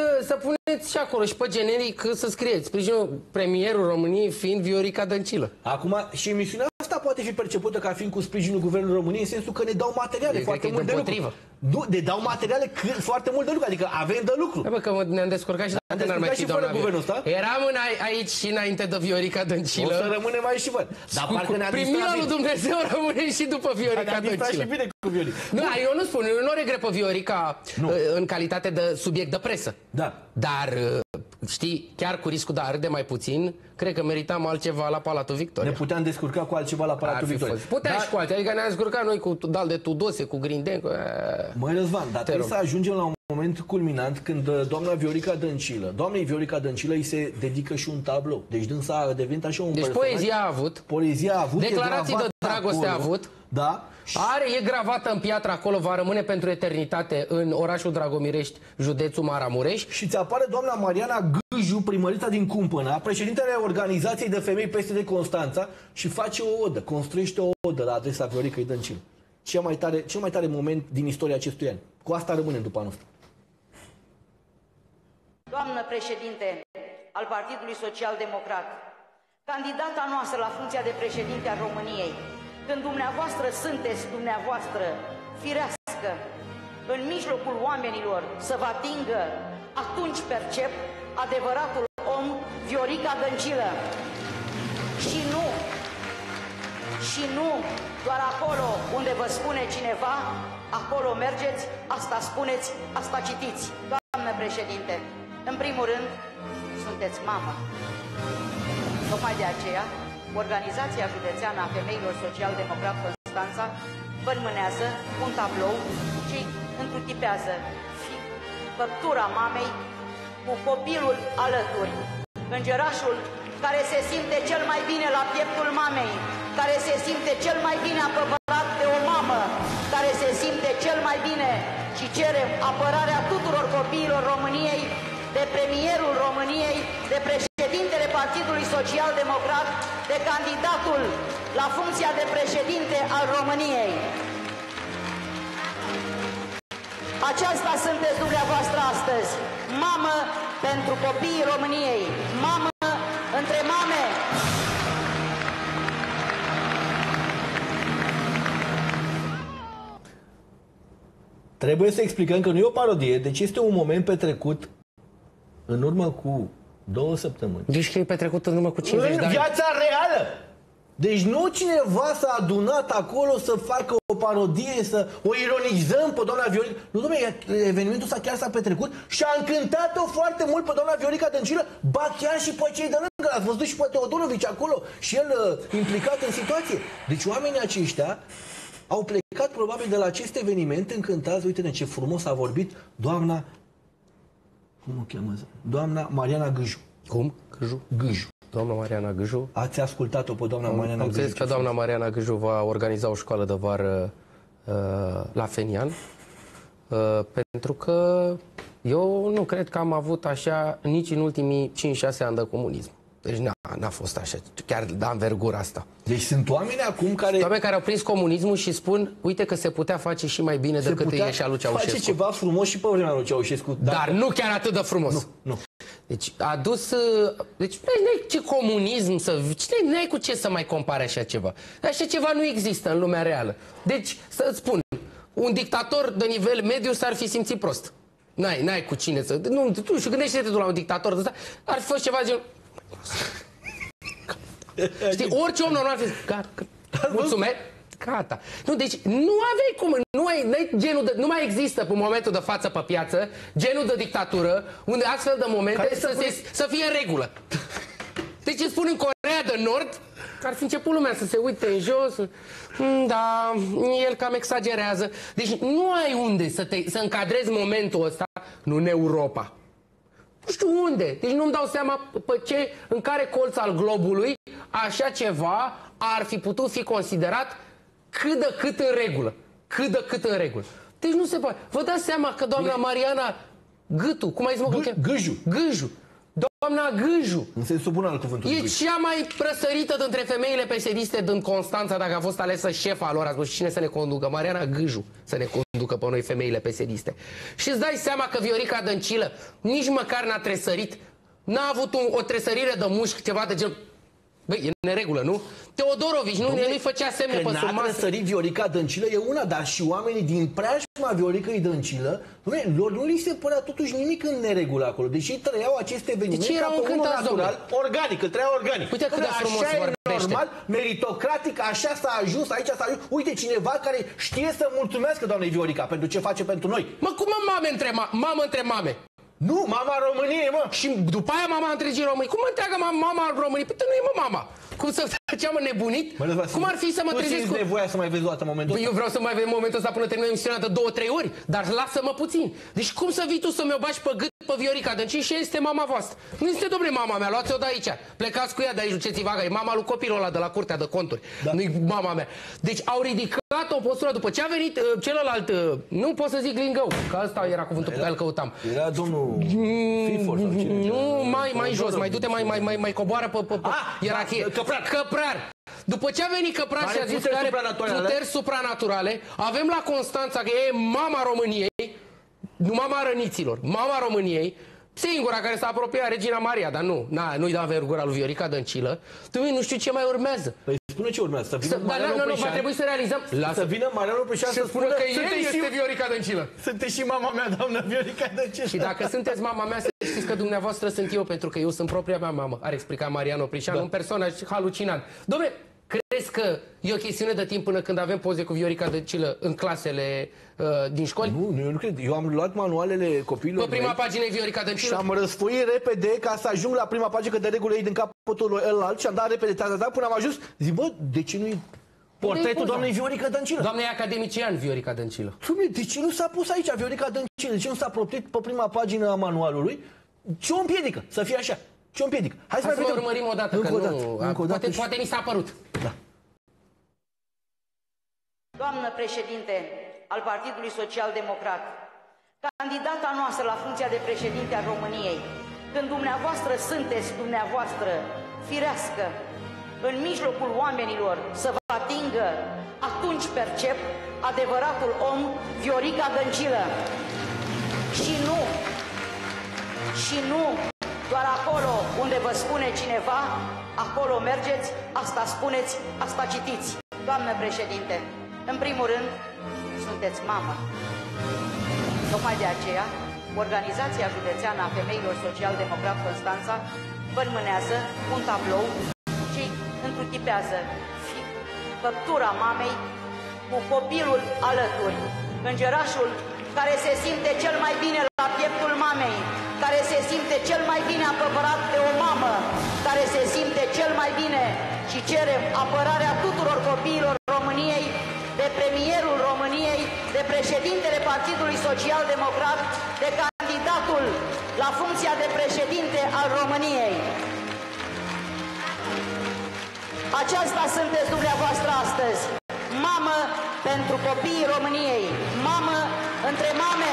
puneți și acolo și pe generic să scrieți sprijinul premierul României fiind Viorica Dăncilă. Acum, și emisiunea asta poate fi percepută ca fiind cu sprijinul Guvernului României, în sensul că ne dau materiale foarte mult de lucru. Ne dau materiale foarte mult de lucru, adică avem de lucru. Bă, că ne-am descurcat și dacă n-ar mai fi doamna Viorica. Eram aici și înainte de Viorica Dăncilă. O să rămânem aici și văd. Dar parcă ne-a distrat bine. Lui Dumnezeu rămâne și după Viorica Dăncilă. Și bine cu Viorica. Nu, eu nu spun, eu nu regret pe Viorica în calitate de subiect de presă. Da. Dar, știi, chiar cu riscul de a râde mai puțin, cred că meritam altceva la Palatul Victoria. Ne puteam descurca cu altceva la Palatul Victoria. Puteam și cu altceva, adică ne-am descurcat noi cu Dal de Tudose, cu Grindenco. Măi, Răzvan, dar trebuie să ajungem la un moment culminant când doamna Viorica Dăncilă, doamnei Viorica Dăncilă îi se dedică și un tablou. Deci dânsa a devenit așa un personaj. Poezia a avut. Poezia a avut. Declarații de dragoste a avut. Da. E gravată în piatră acolo, va rămâne pentru eternitate în orașul Dragomirești, județul Maramureș. Și ți apare doamna Mariana Gâju, primărița din Cumpăna, președintele organizației de femei PSD Constanța, și face o odă, construiește o odă la adresa Vioricăi Dăncilă. Cel mai tare moment din istoria acestui an. Cu asta rămânem după anul ăsta. Doamnă președinte al Partidului Social Democrat, candidata noastră la funcția de președinte al României, când dumneavoastră sunteți dumneavoastră firească, în mijlocul oamenilor să vă atingă, atunci percep adevăratul om Viorica Dăncilă. Și nu doar acolo unde vă spune cineva, acolo mergeți, asta spuneți, asta citiți. Doamnă președinte, în primul rând, sunteți mamă. Tocmai de aceea, Organizația Județeană a Femeilor Social-Democrat Constanța vă înmânează un tablou ce întrutipează făptura mamei cu copilul alături. Îngerașul care se simte cel mai bine la pieptul mamei, care se simte cel mai bine apărat de o mamă, care se simte cel mai bine și cere apărarea tuturor copiilor României, de premierul României, de președintele Partidului Social Democrat, de candidatul la funcția de președinte al României. Aceasta sunteți dumneavoastră astăzi, mamă pentru copiii României, mamă între mame. Trebuie să explicăm că nu e o parodie, deci este un moment petrecut în urmă cu 2 săptămâni. Deci că e petrecut în urmă cu 50 de ani. În viața reală! Deci nu cineva s-a adunat acolo să facă o parodie, să o ironizăm pe doamna Viorica. Nu, dom'le, evenimentul ăsta chiar s-a petrecut și a încântat-o foarte mult pe doamna Viorica Dăncilă, ba chiar și pe cei de lângă. Ați văzut și pe Teodorovici acolo și el implicat în situație. Deci oamenii aceștia au plecat probabil de la acest eveniment încântați. Uite-ne ce frumos a vorbit doamna... Cum o cheamă? Doamna Mariana Gâju. Cum? Gâju? Gâju. Doamna Mariana Gâju. Ați ascultat-o pe doamna Mariana Gâju? Am înțeles că doamna Mariana Gâju va organiza o școală de vară la Fenian, pentru că eu nu cred că am avut așa nici în ultimii 5-6 ani de comunism. Deci n-a fost așa, chiar de învergura asta. Deci sunt oameni acum care... Oameni care au prins comunismul și spun, uite că se putea face și mai bine decât e și a lui Ceaușescu. Face ceva frumos și pe vremea lui Ceaușescu. Dar nu chiar atât de frumos. Nu. Deci a dus... Deci n-ai ce comunism să... N-ai cu ce să mai compare așa ceva. Așa ceva nu există în lumea reală. Deci, să-ți spun, un dictator de nivel mediu s-ar fi simțit prost. N-ai cu cine să... Nu știu, gândește-te tu la un dictator de ăsta, ar fi fost ceva gen... Știi, orice om normal fi zis, mulțumesc, gata. Nu, deci nu aveai cum, nu mai există pe momentul de față pe piață genul de dictatură unde astfel de momente să fie în regulă. Deci îți spun în Coreea de Nord că ar fi început lumea să se uite în jos, da, el cam exagerează. Deci nu ai unde să încadrezi momentul ăsta, nu în Europa. Nu știu unde. Deci nu-mi dau seama în care colț al globului așa ceva ar fi putut fi considerat cât de cât în regulă. Cât de cât în regulă. Deci nu se poate. Vă dați seama că doamna Mariana Gâtu, cum ai zis, mă? Gâju. Doamna Gâju. În sensul bun al cuvântului. E cea mai răsărită dintre femeile PSD-iste din Constanța, dacă a fost alesă șefa lor. A spus cine să ne conducă? Mariana Gâju să ne conducă pe noi femeile PSD-iste. Și îți dai seama că Viorica Dăncilă nici măcar n-a tresărit, n-a avut o tresărire de mușchi, ceva de genul. Băi, e în neregulă, nu? Teodorovici, nu-i făcea semne pe sub masă. Că n-a trăsărit Viorica Dăncilă e una, dar și oamenii din preajma Vioricăi Dăncilă, lor nu li se părea totuși nimic în neregulă acolo. Deși ei trăiau acest eveniment ca pe unul natural, organic, îl trăiau organic. Uite cât de frumos așa e normal, meritocratic, așa s-a ajuns, aici s-a ajuns. Uite, cineva care știe să mulțumească doamnei Viorica pentru ce face pentru noi. Mă, cum mamă între mame? Nu, mama României, mă! Și după aia mama întregii României. Cum întreagă mama României? Păi nu e mama. Cum să făceam nebunit? Cum ar fi să mă trezesc cu... Tu simți nevoia să mai vezi o dată momentul ăsta? Eu vreau să mai vezi momentul ăsta până terminăm emisiunea de 2-3 ori. Dar lasă-mă puțin. Deci cum să vii tu să mi-o bagi pe gât pe Viorica Dăncilă și este mama voastră? Nu este, domnule, mama mea. Luați-o de aici. Plecați cu ea de aici, duceți-vă acasă. E mama lui copilul ăla de la Curtea de Conturi. Da. Nu-i mama mea. Deci au ridicat o postură după ce a venit celălalt, nu pot să zic lingău, că ăsta era cuvântul pe care îl căutam. Era domnul Fifor sau cine? Nu, mai jos, mai du-te, mai coboară pe ierarhie. Căprar. După ce a venit Căprar și a zis că are puteri supranaturale, avem la Constanța, că e mama României, nu mama răniților, mama României, singura care s-a apropiat, Regina Maria, dar nu-i da învergura lui Viorica Dăncilă. Nu știu ce mai urmează. Păi spune ce urmează, să vină Mariano Oprișan. Va trebui să realizăm. Să vină Mariano Oprișan să spună că el este Viorica Dăncilă. Sunteți și mama mea, doamnă Viorica Dăncilă. Și dacă sunteți mama mea, să știți că dumneavoastră sunt eu, pentru că eu sunt propria mea mamă. Ar explica Mariano Oprișan, un personaj halucinant. Dom'le, crezi că e o chestiune de timp până când avem poze cu Viorica Dăncilă în clasele din școli? Nu, eu nu cred. Eu am luat manualele copiilor pe prima pagină e Viorica Dăncilă. Și am răsfoit repede ca să ajung la prima pagină, că de regulă ei din capătul ălalt și am dat repede până am ajuns. Zic, bă, de ce nu-i portretul doamnei Viorica Dăncilă? Doamna e academician Viorica Dăncilă. De ce nu s-a pus aici Viorica Dăncilă? De ce nu s-a proptit pe prima pagină a manualului? Ce o împiedică să fie așa? Ce o împiedică? Hai să mai urmărim o dată, că nu... Poate mi s-a părut. Da. Doamnă președinte al Partidului Social Democrat, candidata noastră la funcția de președinte al României, când dumneavoastră sunteți dumneavoastră firească, în mijlocul oamenilor să vă atingă, atunci percep adevăratul om Viorica Dăncilă. Și nu doar acolo unde vă spune cineva, acolo mergeți, asta spuneți, asta citiți. Doamnă președinte, în primul rând, sunteți mamă. Tocmai de aceea, Organizația Județeană a Femeilor Social-Democrat Constanța vă înmânează un tablou ce întruchipează făptura mamei, cu copilul alături. Îngerașul care se simte cel mai bine la pieptul mamei, care se simte cel mai bine apărat de o mamă, care se simte cel mai bine și cere apărarea tuturor copiilor României, de premierul României, de președintele Partidului Social Democrat, de candidatul la funcția de președinte al României. Aceasta sunteți dumneavoastră astăzi. Mamă pentru copiii României. Mamă între mame.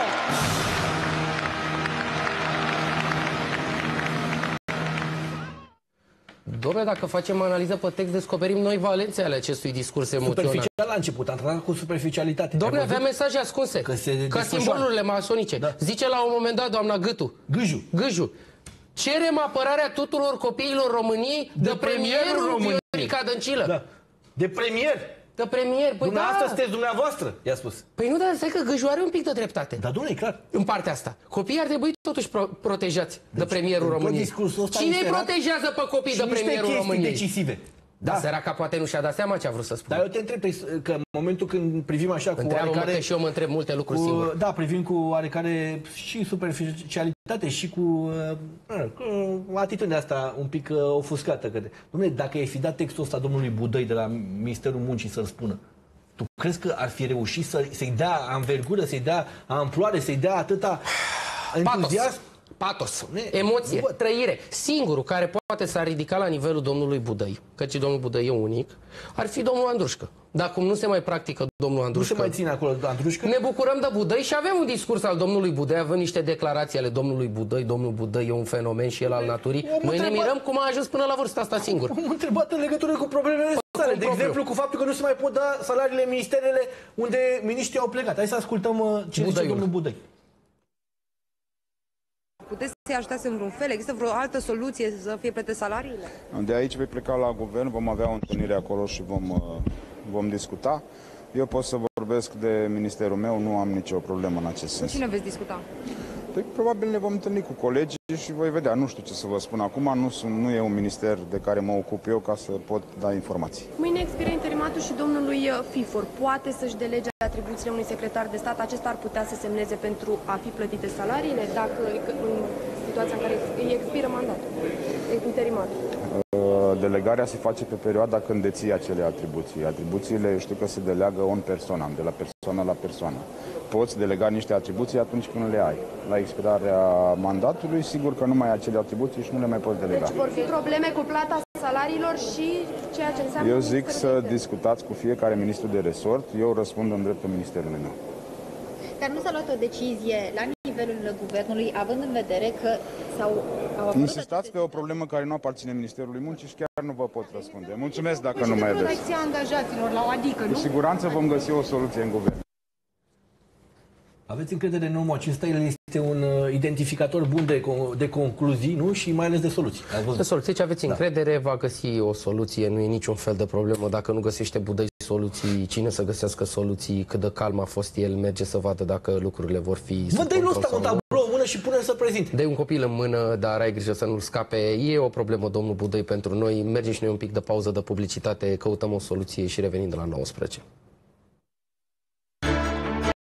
Dom'le, dacă facem analiză pe text, descoperim noi valențe ale acestui discurs emoțional. Superficial la început, am tratat cu superficialitate. Dom'le, avea mesaje ascunse, ca simbolurile masonice. Da. Zice la un moment dat doamna Gâju, cerem apărarea tuturor copiilor României de premierul Viorica Dăncilă. Da. De premier? De premier, păi asta sunteți dumneavoastră, i-a spus. Păi nu, dar stai că Gâju are un pic de dreptate. Da, dom'le, clar. În partea asta. Copiii ar trebui totuși protejați de premierul României. Cine îi protejează pe copii de premierul României? Decisive. Da, săraca poate nu și-a dat seama ce a vrut să spună. Dar eu te întreb că în momentul când privim așa cu oarecare... și eu mă întreb multe lucruri singur. Da, privim cu oarecare și superficialitate și cu atitudinea asta un pic ofuscată. Dom'le, dacă ai fi dat textul ăsta domnului Budăi de la Ministerul Muncii să-l spună, tu crezi că ar fi reușit să-i dea anvergură, să-i dea amploare, să-i dea atâta entuziasm? Patos, emoție, trăire. Singurul care poate s-a ridicat la nivelul domnului Budăi, căci domnul Budăi e unic, ar fi domnul Andrușcă. Dar cum nu se mai practică domnul Andrușcă, nu se mai ține acolo Andrușcă, ne bucurăm de Budăi și avem un discurs al domnului Budăi, avem niște declarații ale domnului Budăi. Domnul Budăi e un fenomen și el al naturii. Noi ne mirăm cum a ajuns până la vârsta asta singur. M-am întrebat în legătură cu problemele sale. De exemplu, cu faptul că nu se mai pot da salariile ministerele unde miniștrii au plecat. Hai să ascultăm ce zice domnul Budăi. Puteți să-i ajutați în vreun fel? Există vreo altă soluție să fie plătite salariile? De aici vei pleca la guvern, vom avea o întâlnire acolo și vom discuta. Eu pot să vorbesc de ministerul meu, nu am nicio problemă în acest sens. Cu cine veți discuta? Păi, probabil ne vom întâlni cu colegii și voi vedea. Nu știu ce să vă spun acum, nu e un minister de care mă ocup eu ca să pot da informații. Mâine expiră interimatul și domnului Fifor. Poate să-și delege atribuțiile unui secretar de stat. Acesta ar putea să semneze pentru a fi plătite salariile dacă în situația în care îi expiră mandatul, interimatul. Delegarea se face pe perioada când deții acele atribuții. Atribuțiile știu că se deleagă on persoană, de la persoană la persoană. Poți delega niște atribuții atunci când le ai. La expirarea mandatului, sigur că nu mai ai acele atribuții și nu le mai poți delega. Deci vor fi probleme cu plata salariilor și ceea ce înseamnă... Eu zic să discutați cu fiecare ministru de resort. Eu răspund în dreptul ministerului meu. Dar nu s-a luat o decizie la nivelul guvernului, având în vedere că Insistați pe o problemă care nu aparține Ministerului Muncii și chiar nu vă pot răspunde. Mulțumesc dacă nu mai aveți. Protecția angajaților la o adică, nu? Cu siguranță vom găsi o soluție în guvern. Aveți încredere în omul acesta, el este un identificator bun de concluzii, nu? Și mai ales de soluții. De soluții, ce aveți încredere, va găsi o soluție, nu e niciun fel de problemă. Dacă nu găsește Budăi soluții, cine să găsească soluții, cât de calm a fost el, merge să vadă dacă lucrurile vor fi... Vă dă-i nu stau un tablou în mână și pune să prezinte. Dă-i un copil în mână, dar ai grijă să nu-l scape. E o problemă, domnul Budăi, pentru noi. Mergem și noi un pic de pauză de publicitate, căutăm o soluție și revenim de la 19.